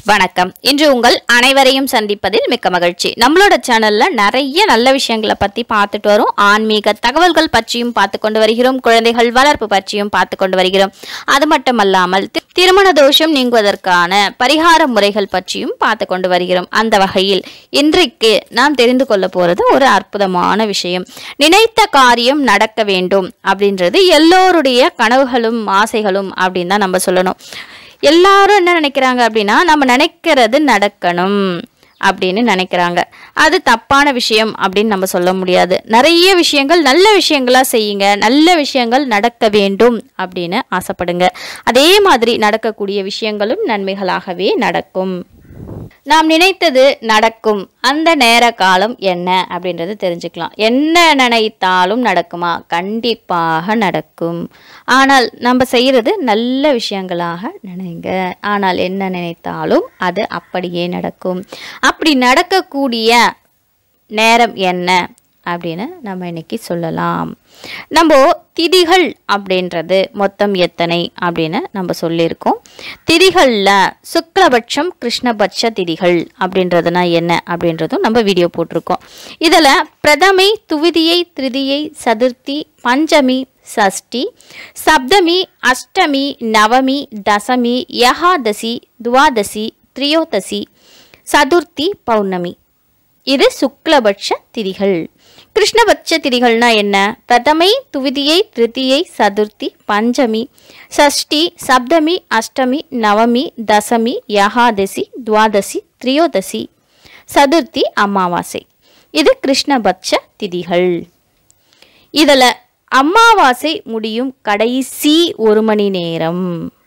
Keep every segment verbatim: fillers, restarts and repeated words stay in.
வணக்கம். இன்று உங்கள் அனைவரையும் சந்திப்பதில் மிக்க மகிழ்ச்சி. நம்மளோட சேனல்ல நிறைய நல்ல விஷயங்களை பத்தி பார்த்துட்டு வரோம். ஆன்மீக தகவல்கள் பற்றியும் பார்த்து கொண்டு வருகிறோம். குழந்தைகள் வளர்ப்பு பற்றியும் பார்த்து கொண்டு வருகிறோம். அது மட்டுமல்லாமல் திருமண தோஷம் நீங்குவதற்கான பரிகார முறைகள் பற்றியும் பார்த்து கொண்டு வருகிறோம். அந்த வகையில் இன்றைக்கு நாம் தெரிந்து கொள்ள போறது ஒரு அற்புதமான விஷயம். நினைத்த காரியம் நடக்க வேண்டும் அப்படின்றது எல்லோருடைய கனவுகளும் ஆசைகளும் அப்படின்னு தான் நம்ம சொல்லணும். எல்லாரும் என்ன நினைக்கிறாங்க அப்படின்னா, நம்ம நினைக்கிறது நடக்கணும் அப்படின்னு நினைக்கிறாங்க. அது தப்பான விஷயம் அப்படின்னு நம்ம சொல்ல முடியாது. நிறைய விஷயங்கள் நல்ல விஷயங்களா செய்யுங்க, நல்ல விஷயங்கள் நடக்க வேண்டும் அப்படின்னு ஆசைப்படுங்க. அதே மாதிரி நடக்கக்கூடிய விஷயங்களும் நன்மைகளாகவே நடக்கும். நாம் நினைத்தது நடக்கும். அந்த நேர காலம் என்ன அப்படின்றது தெரிஞ்சுக்கலாம். என்ன நினைத்தாலும் நடக்குமா? கண்டிப்பாக நடக்கும். ஆனால் நம்ம செய்கிறது நல்ல விஷயங்களாக நினைங்க. ஆனால் என்ன நினைத்தாலும் அது அப்படியே நடக்கும். அப்படி நடக்கக்கூடிய நேரம் என்ன அப்படின்னு நம்ம இன்னைக்கு சொல்லலாம். நம்ம திதிகள் அப்படின்றது மொத்தம் எத்தனை அப்படின்னு நம்ம சொல்லியிருக்கோம். திதிகளில் சுக்லபட்சம் கிருஷ்ணபட்ச திதிகள் அப்படின்றதுனா என்ன அப்படின்றதும் நம்ம வீடியோ போட்டிருக்கோம். இதில் பிரதமை, துவிதியை, திருதியை, சதுர்த்தி, பஞ்சமி, சஷ்டி, சப்தமி, அஷ்டமி, நவமி, தசமி, யகாதசி, துவாதசி, திரியோதசி, சதுர்த்தி, பௌர்ணமி. இது சுக்லபட்ச திதிகள். கிருஷ்ணபட்ச திதிகள்னா என்ன? பிரதமை, துவிதியை, திருதியை, சதுர்த்தி, பஞ்சமி, சஷ்டி, சப்தமி, அஷ்டமி, நவமி, தசமி, யகாதசி, துவாதசி, திரியோதசி, சதுர்த்தி, அமாவாசை. இது கிருஷ்ணபட்ச திதிகள். இதில் அமாவாசை முடியும் கடைசி ஒரு மணி நேரம்,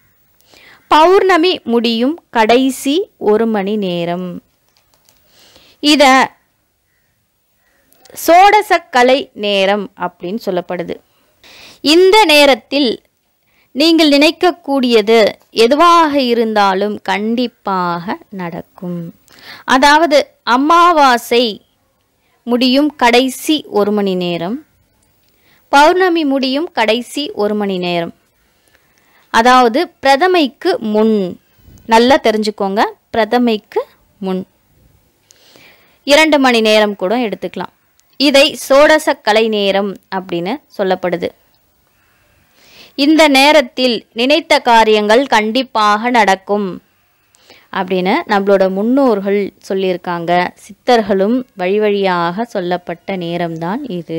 பௌர்ணமி முடியும் கடைசி ஒரு மணி நேரம். இத சோடசக்கலை நேரம் அப்படின்னு சொல்லப்படுது. இந்த நேரத்தில் நீங்கள் நினைக்கக்கூடியது எதுவாக இருந்தாலும் கண்டிப்பாக நடக்கும். அதாவது அமாவாசை முடியும் கடைசி ஒரு மணி நேரம், பௌர்ணமி முடியும் கடைசி ஒரு மணி நேரம். அதாவது பிரதமைக்கு முன், நல்லா தெரிஞ்சுக்கோங்க, பிரதமைக்கு முன் இரண்டு மணி நேரம் கூட எடுத்துக்கலாம். இதை சோடசக்கலை நேரம் அப்படின்னு சொல்லப்படுது. இந்த நேரத்தில் நினைத்த காரியங்கள் கண்டிப்பாக நடக்கும் அப்படின்னு நம்மளோட முன்னோர்கள் சொல்லியிருக்காங்க. சித்தர்களும் வழி வழியாக சொல்லப்பட்ட நேரம்தான் இது.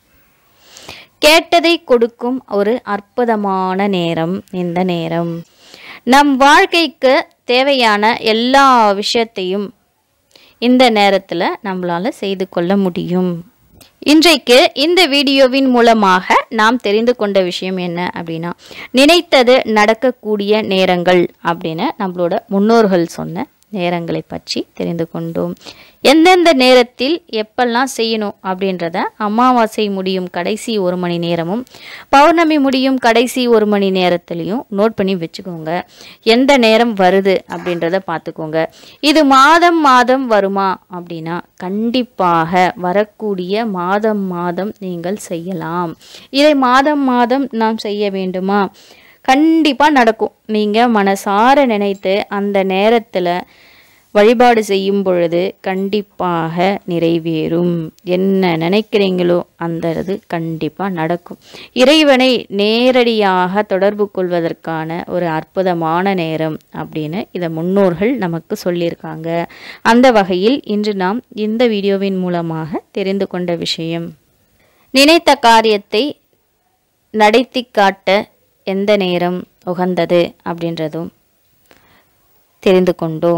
கேட்டதை கொடுக்கும் ஒரு அற்புதமான நேரம் இந்த நேரம். நம் வாழ்க்கைக்கு தேவையான எல்லா விஷயத்தையும் இந்த நேரத்தில் நம்மளால செய்து கொள்ள முடியும். இன்றைக்கு இந்த வீடியோவின் மூலமாக நாம் தெரிந்து கொண்ட விஷயம் என்ன அப்படின்னா, நினைத்தது நடக்கக்கூடிய நேரங்கள் அப்படின்னு நம்மளோட முன்னோர்கள் சொன்ன நேரங்களை பற்றி தெரிந்து கொண்டோம். எந்தெந்த நேரத்தில் எப்பெல்லாம் செய்யணும் அப்படின்றத அமாவாசை முடியும் கடைசி ஒரு மணி நேரமும் பௌர்ணமி முடியும் கடைசி ஒரு மணி நேரத்துலையும் நோட் பண்ணி வச்சுக்கோங்க. எந்த நேரம் வருது அப்படின்றத பார்த்துக்கோங்க. இது மாதம் மாதம் வருமா அப்படின்னா கண்டிப்பாக வரக்கூடிய மாதம் மாதம் நீங்கள் செய்யலாம். இதை மாதம் மாதம் நாம் செய்ய வேண்டுமா? கண்டிப்பாக நடக்கும். நீங்கள் மனசார நினைத்து அந்த நேரத்தில் வழிபாடு செய்யும் பொழுது கண்டிப்பாக நிறைவேறும். என்ன நினைக்கிறீங்களோ அந்த இது கண்டிப்பாக நடக்கும். இறைவனை நேரடியாக தொடர்பு கொள்வதற்கான ஒரு அற்புதமான நேரம் அப்படின்னு இதை முன்னோர்கள் நமக்கு சொல்லியிருக்காங்க. அந்த வகையில் இன்று நாம் இந்த வீடியோவின் மூலமாக தெரிந்து கொண்ட விஷயம், நினைத்த காரியத்தை நடத்தி காட்ட எந்த நேரம் உகந்தது அப்படின்றதும் தெரிந்து கொண்டோம்.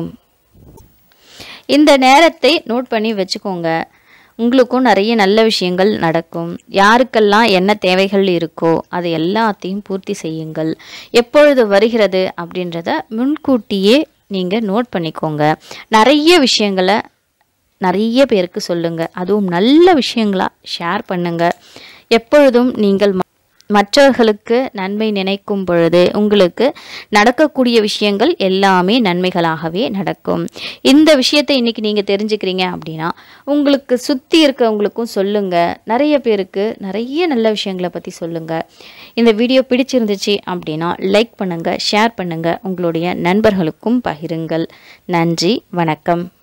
இந்த நேரத்தை நோட் பண்ணி வச்சுக்கோங்க. உங்களுக்கும் நிறைய நல்ல விஷயங்கள் நடக்கும். யாருக்கெல்லாம் என்ன தேவைகள் இருக்கோ அது எல்லாத்தையும் பூர்த்தி செய்யுங்கள். எப்பொழுது வருகிறது அப்படின்றத முன்கூட்டியே நீங்கள் நோட் பண்ணிக்கோங்க. நிறைய விஷயங்களை நிறைய பேருக்கு சொல்லுங்கள். அதுவும் நல்ல விஷயங்களா ஷேர் பண்ணுங்கள். எப்பொழுதும் நீங்கள் மற்றவர்களுக்கு நன்மை நினைக்கும் பொழுது உங்களுக்கு நடக்கக்கூடிய விஷயங்கள் எல்லாமே நன்மைகளாகவே நடக்கும். இந்த விஷயத்தை இன்னைக்கு நீங்கள் தெரிஞ்சுக்கிறீங்க அப்படின்னா உங்களுக்கு சுற்றி இருக்கவங்களுக்கும் சொல்லுங்கள். நிறைய பேருக்கு நிறைய நல்ல விஷயங்களை பற்றி சொல்லுங்கள். இந்த வீடியோ பிடிச்சிருந்துச்சு அப்படின்னா லைக் பண்ணுங்கள், ஷேர் பண்ணுங்கள், உங்களுடைய நண்பர்களுக்கும் பகிருங்கள். நன்றி, வணக்கம்.